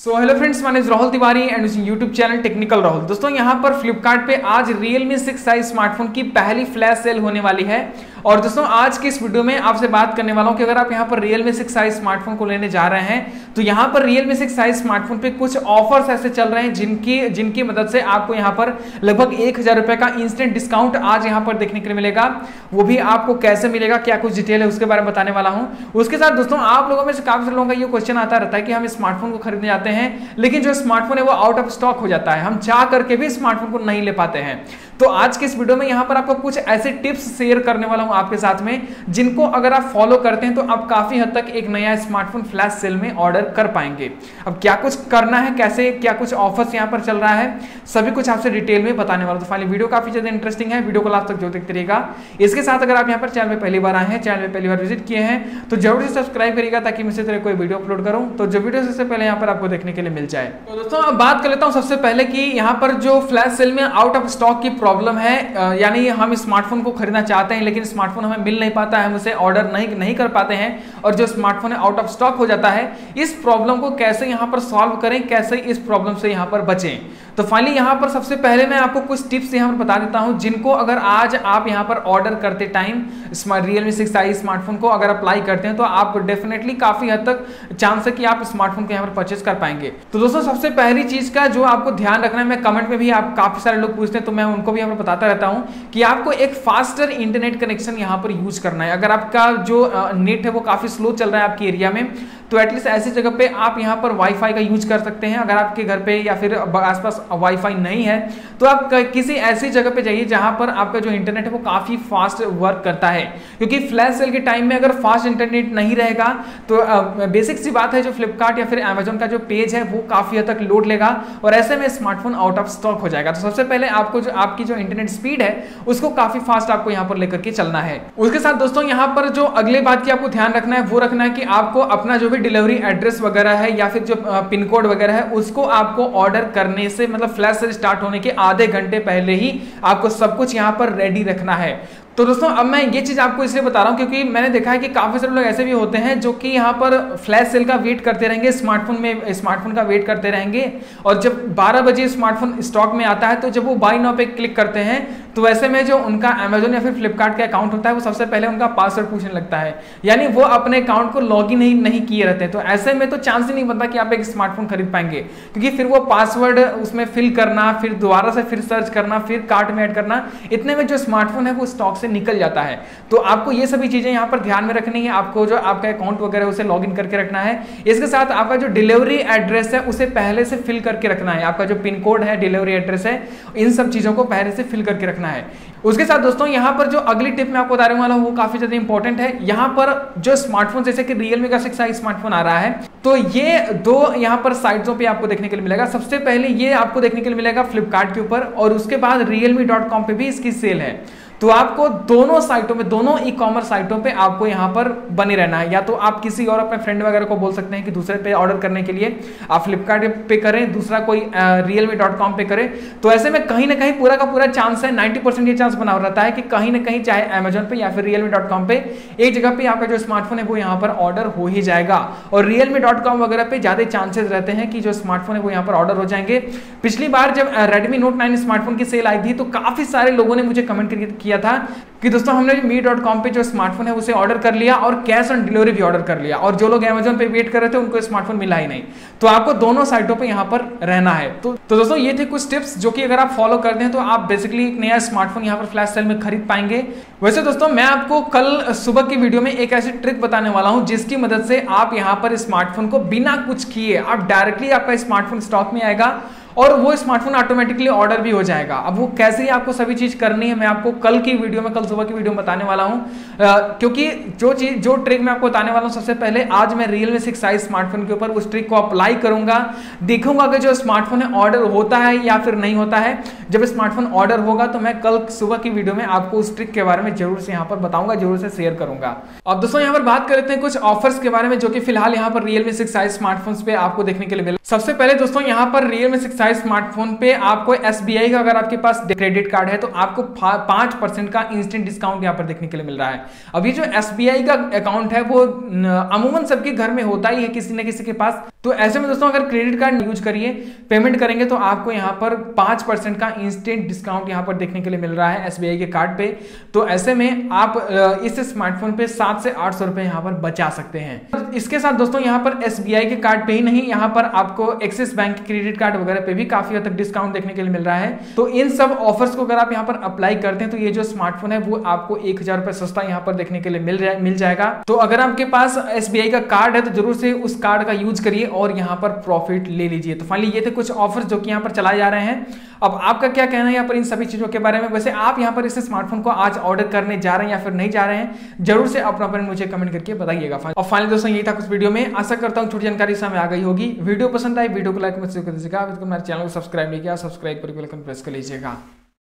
Hello friends, my name is Rahul Tiwari and YouTube channel technical Rahul. दोस्तों यहाँ पर फ्लिपकार्ट पे आज Realme 6i स्मार्टफोन की पहली फ्लैश सेल होने वाली है। और दोस्तों आज की इस वीडियो में आपसे बात करने वाला हूँ कि अगर आप यहाँ पर Realme 6i स्मार्टफोन को लेने जा रहे हैं तो यहाँ पर Realme 6i स्मार्टफोन पे कुछ ऑफर्स ऐसे चल रहे हैं जिनकी मदद से आपको यहाँ पर लगभग 1000 रुपए का इंस्टेंट डिस्काउंट आज यहाँ पर देखने के लिए मिलेगा। वो भी आपको कैसे मिलेगा, क्या कुछ डिटेल है, उसके बारे में बताने वाला हूँ। उसके साथ दोस्तों आप लोगों में से काफी लोगों का ये क्वेश्चन आता रहता है कि हम स्मार्टफोन को खरीदने जाते हैं लेकिन जो स्मार्टफोन है वो आउट ऑफ स्टॉक हो जाता है, हम चाह करके भी स्मार्टफोन को नहीं ले पाते हैं। तो आज के इस वीडियो में यहाँ पर आपको कुछ ऐसे टिप्स शेयर करने वाला हूँ आपके साथ में, जिनको अगर आप फॉलो करते हैं तो आप काफी हद तक एक नया स्मार्टफोन फ्लैश सेल में ऑर्डर कर पाएंगे। अब क्या कुछ करना है, कैसे क्या कुछ ऑफर्स यहाँ पर चल रहा है, सभी कुछ आपसे डिटेल में बताने वाला हूं। तो फाइनली वीडियो काफी ज्यादा इंटरेस्टिंग है, वीडियो को लास्ट तक जो देखते रहिएगा। इसके साथ अगर आप यहाँ पर चैनल में पहली बार आए हैं, चैनल में पहली बार विजिट किए हैं तो जरूर से सब्सक्राइब करिएगा ताकि मैं इसी तरह कोई वीडियो अपलोड करूँ तो जो वीडियो सबसे पहले यहाँ पर आपको देखने के लिए मिल जाए। तो दोस्तों अब बात कर लेता हूँ सबसे पहले कि यहाँ पर जो फ्लैश सेल में आउट ऑफ स्टॉक की प्रॉब्लम है, यानी हम स्मार्टफोन को खरीदना चाहते हैं लेकिन स्मार्टफोन हमें मिल नहीं पाता है, हम उसे ऑर्डर नहीं कर पाते हैं और जो स्मार्टफोन है आउट ऑफ स्टॉक हो जाता है। इस प्रॉब्लम को कैसे यहाँ पर सॉल्व करें, कैसे इस प्रॉब्लम से यहाँ पर बचें, तो फाइनली यहाँ पर सबसे पहले मैं आपको कुछ टिप्स यहाँ पर बता देता हूँ जिनको अगर आज आप यहाँ पर ऑर्डर करते टाइम Realme 6i स्मार्टफोन को अगर अप्लाई करते हैं तो आप डेफिनेटली काफी हद तक चांस है कि आप स्मार्टफोन को यहाँ पर परचेज कर पाएंगे। तो दोस्तों सबसे पहली चीज का जो आपको ध्यान रखना है, मैं कमेंट में भी आप काफी सारे लोग पूछते हैं तो मैं उनको भी यहाँ पर बताता रहता हूँ कि आपको एक फास्टर इंटरनेट कनेक्शन यहाँ पर यूज करना है। अगर आपका जो नेट है वो काफी स्लो चल रहा है आपके एरिया में तो एटलीस्ट ऐसी जगह पे आप यहाँ पर वाईफाई का यूज कर सकते हैं। अगर आपके घर पे या फिर आसपास वाईफाई नहीं है तो आप किसी ऐसी जगह पे जाइए जहां पर आपका जो इंटरनेट है वो काफी फास्ट वर्क करता है, क्योंकि फ्लैश सेल के टाइम में अगर फास्ट इंटरनेट नहीं रहेगा तो बेसिक सी बात है जो फ्लिपकार्ट या फिर अमेजोन का जो पेज है वो काफी हद तक लोड लेगा और ऐसे में स्मार्टफोन आउट ऑफ स्टॉक हो जाएगा। तो सबसे पहले आपको जो आपकी जो इंटरनेट स्पीड है उसको काफी फास्ट आपको यहाँ पर लेकर के चलना है। उसके साथ दोस्तों यहाँ पर जो अगले बात की आपको ध्यान रखना है वो रखना है कि आपको अपना जो डिलीवरी एड्रेस वगैरह है या फिर जो पिन कोड वगैरह है उसको आपको ऑर्डर करने से मतलब फ्लैश सेल स्टार्ट होने के आधे घंटे पहले ही आपको सब कुछ यहाँ पर रेडी रखना है। तो दोस्तों अब मैं ये चीज आपको इसलिए बता रहा हूँ क्योंकि मैंने देखा है कि काफी सारे लोग ऐसे भी होते हैं जो कि यहाँ पर फ्लैश सेल का वेट करते रहेंगे, स्मार्टफोन का वेट करते रहेंगे और जब 12 बजे स्मार्टफोन स्टॉक में आता है तो जब वो बाय नाउ पे क्लिक करते हैं तो वैसे में जो उनका अमेजोन या फिर फ्लिपकार्ट का अकाउंट होता है वो सबसे पहले उनका पासवर्ड पूछने लगता है, यानी वो अपने अकाउंट को लॉग इन नहीं किए रहते हैं। तो ऐसे में तो चांस ही नहीं बनता कि आप एक स्मार्टफोन खरीद पाएंगे, क्योंकि फिर वो पासवर्ड उसमें फिल करना, फिर दोबारा से फिर सर्च करना, फिर कार्ट में ऐड करना, इतने में जो स्मार्टफोन है वो स्टॉक से निकल जाता है। तो आपको ये सभी चीजें यहाँ पर ध्यान में रखनी है, आपको जो आपका अकाउंट वगैरह उसे लॉग इन करके रखना है। इसके साथ आपका जो डिलीवरी एड्रेस है उसे पहले से फिल करके रखना है, आपका जो पिन कोड है, डिलीवरी एड्रेस है, इन सब चीजों को पहले से फिल करके रखना है। उसके साथ दोस्तों यहाँ पर जो अगली टिप मैं आपको बताने वाला हूँ वो काफी ज्यादा इंपॉर्टेंट है। यहाँ पर जो स्मार्टफोन जैसे कि Realme का 6i स्मार्टफोन आ रहा है तो ये दो यहाँ पर साइटों पे आपको देखने के लिए मिलेगा। सबसे पहले ये आपको देखने के लिए मिलेगा फ्लिपकार्ट के ऊपर और उसके बाद realme.com पे भी इसकी सेल है। तो आपको दोनों साइटों में, दोनों ई कॉमर्स साइटों पे आपको यहाँ पर बने रहना है। या तो आप किसी और अपने फ्रेंड वगैरह को बोल सकते हैं कि दूसरे पे ऑर्डर करने के लिए आप फ्लिपकार्ट पे करें, दूसरा कोई realme.com पे करें। तो ऐसे में कहीं ना कहीं पूरा का पूरा चांस है, 90% ये चांस बना रहता है कि कहीं ना कहीं चाहे अमेजोन पे या फिर realme.com पे एक जगह पे आपका जो स्मार्टफोन है वो यहाँ पर ऑर्डर हो ही जाएगा। और realme.com वगैरह पे ज्यादा चांसेस रहते हैं कि जो स्मार्टफोन है वो यहाँ पर ऑर्डर हो जाएंगे। पिछली बार जब Redmi Note 9 स्मार्टफोन की सेल आई थी तो काफी सारे लोगों ने मुझे कमेंट किया था कि दोस्तों हमने me.com पे जो स्मार्टफोन है उसे ऑर्डर कर लिया और कैश ऑन डिलीवरी भी ऑर्डर कर लिया और जो लोग अमेजोन पे वेट कर रहे थे उनको स्मार्टफोन मिला ही नहीं। तो आपको दोनों साइटों पे यहाँ पर रहना है। तो दोस्तों ये थे कुछ टिप्स जो कि अगर आप फॉलो करते हैं तो आप बेसिकली एक नया स्मार्टफोन यहाँ पर फ्लैश सेल में खरीद पाएंगे। वैसे दोस्तों मैं आपको कल सुबह की वीडियो में एक ऐसी ट्रिक बताने वाला हूँ जिसकी मदद से आप यहाँ पर स्मार्टफोन को बिना कुछ किए आप डायरेक्टली आपका स्मार्टफोन स्टॉक में आएगा और वो स्मार्टफोन ऑटोमेटिकली ऑर्डर भी हो जाएगा। अब वो कैसे आपको सभी चीज करनी है मैं आपको कल सुबह की वीडियो में बताने वाला हूं, क्योंकि जो ट्रिक मैं आपको बताने वाला हूं सबसे पहले आज मैं Realme 6i स्मार्टफोन के ऊपर उस ट्रिक को अप्लाई करूंगा, देखूंगा कि जो स्मार्टफोन है ऑर्डर होता है या फिर नहीं होता है। जब स्मार्टफोन ऑर्डर होगा तो मैं कल सुबह की वीडियो में आपको उस ट्रिक के बारे में जरूर से यहाँ पर बताऊंगा, जरूर से शेयर करूंगा। अब दोस्तों यहाँ पर बात कर लेते हैं कुछ ऑफर्स के बारे में जो कि फिलहाल यहाँ पर Realme 6i स्मार्टफोन्स पे आपको देखने के लिए मिले। सबसे पहले दोस्तों यहाँ पर Realme 6i साइज स्मार्टफोन पे आपको SBI का अगर आपके पास क्रेडिट कार्ड है तो आपको 5% का इंस्टेंट डिस्काउंट यहाँ पर देखने के लिए मिल रहा है। अब ये जो SBI का अकाउंट है वो अमूमन सबके घर में होता ही है किसी न किसी के पास। तो ऐसे में दोस्तों अगर क्रेडिट कार्ड यूज करिए, पेमेंट करेंगे तो आपको यहाँ पर 5% का इंस्टेंट डिस्काउंट यहाँ पर देखने के लिए मिल रहा है SBI के कार्ड पे। तो ऐसे में आप इस स्मार्टफोन पे 700 से 800 रुपए यहाँ पर बचा सकते हैं। इसके साथ दोस्तों यहाँ पर SBI के कार्ड पे ही नहीं, यहाँ पर आपको एक्सिस बैंक के क्रेडिट कार्ड वगैरह पे भी काफी हद तक डिस्काउंट देखने के लिए मिल रहा है। तो इन सब ऑफर्स को अगर आप यहाँ पर अप्लाई करते हैं तो ये जो स्मार्टफोन है वो आपको 1000 रुपए सस्ता यहाँ पर देखने के लिए मिल जाएगा। तो अगर आपके पास SBI का कार्ड है तो जरूर से उस कार्ड का यूज करिए और यहाँ पर प्रॉफिट ले लीजिए। तो फाइनली ये थे कुछ ऑफर्स जो कि यहाँ पर चलाए जा रहे हैं। अब आपका क्या कहना है यहाँ पर इन सभी चीजों के बारे में? वैसे आप यहाँ पर इस स्मार्टफोन को आज ऑर्डर करने जा रहे हैं या फिर नहीं जा रहे हैं, जरूर से अपना ओपिनियन मुझे कमेंट करके बताइएगा। और फाइनली दोस्तों यही था कुछ वीडियो में, आशा करता हूँ छोटी जानकारी समय आ गई होगी। वीडियो पसंद आई वीडियो को लाइक मत दीजिएगा, मेरे चैनल को सब्सक्राइब नहीं किया सब्सक्राइब पर बेल आइकन प्रेस कर लीजिएगा।